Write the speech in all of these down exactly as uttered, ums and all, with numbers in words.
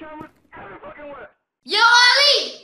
Yo, Ali!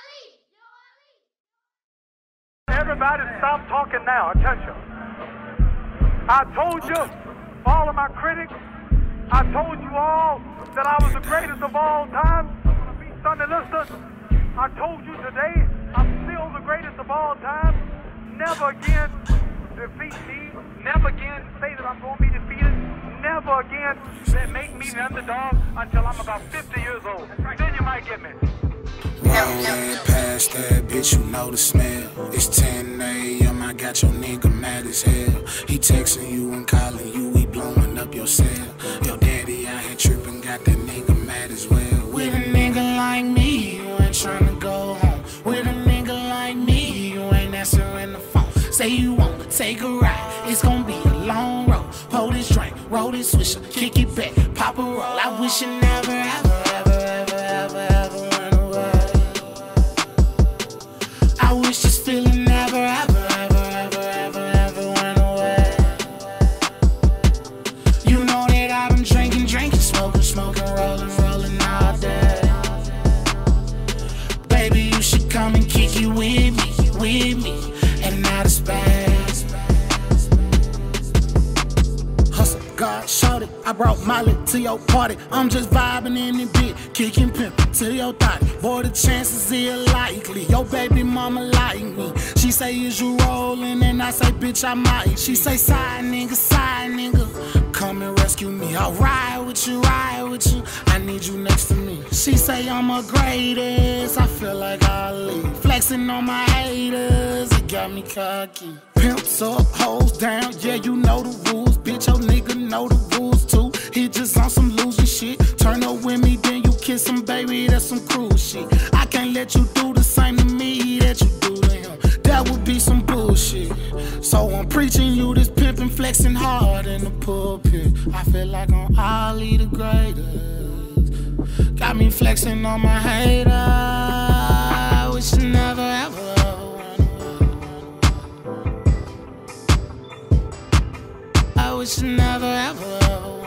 Everybody stop talking now. Attention. I told you, all of my critics, I told you all that I was the greatest of all time. Be Sunday listeners, I told you today, I'm still the greatest of all time. Never again defeat me. Never again say that I'm going to be defeated. Never again make me the underdog until I'm about fifty years old. Then you might get me. Rollin' past that bitch, you know the smell. It's ten A M, I got your nigga mad as hell. He texting you and calling you, he blowing up your cell. Your daddy out here tripping, got that nigga mad as well. With a nigga like me, you ain't tryna go home. With a nigga like me, you ain't answering the phone. Say you wanna take a ride, it's gonna be a long road. Hold this drink, roll this swisher, kick it back, pop a roll. I wish you never, ever, ever, ever, ever, ever went away. I wish this feeling never, ever, ever, ever, ever, ever went away. You know that I've been drinking, drinking, smoking, smoking, rolling, rolling all day. Baby, you should come and kick it with me, with me, and not a space. Hustle, God, shot it. I brought Molly to your party. I'm just vibing in the bit, kicking pimpin' to your thotty. Boy, the chances is likely your baby mama like me. She say, is you rolling? And I say, bitch, I might. She say, side nigga, side nigga, come and rescue me. I'll ride with you, ride with you. I need you next to me. She say, I'm a greatest. I feel like I'll leave. Flexing on my haters, it got me cocky. Pimps up, hoes down, yeah, you know the rules. Bitch, your nigga know the rules too. He just on some losing shit. Turn up with me, then you kiss him, baby, that's some cruel shit. I can't let you do the same to me that you do to him. That would be some bullshit. So I'm preaching you this pimpin', flexing hard in the pulpit. I feel like I'm Ali the greatest. Got me flexing on my haters. I wish you never ever, ever went away. I wish you never ever, ever went away.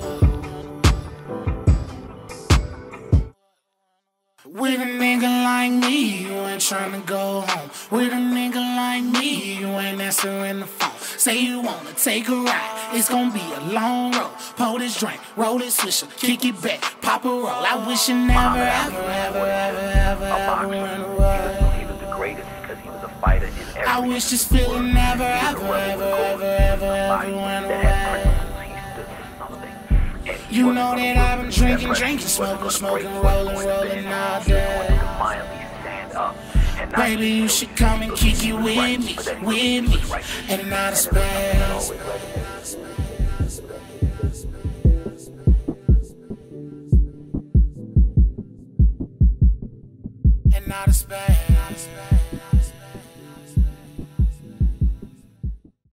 With a nigga like me, you ain't tryna go home. With a nigga like me, you ain't answering the phone. Say you wanna take a ride, it's gonna be a long road. Pour this drink, roll this swisher, kick it back, pop a roll. I wish you never, ever, ever, ever, ever, ever went away. He was the greatest because he was a fighter in every I wish this feeling never, ever, ever, ever, ever, ever went away. You know that I've been drinking, drinking, smoking, smoking, rolling, rolling all day. Baby, you should come and kick it with me, with me, and not a space. And not a space.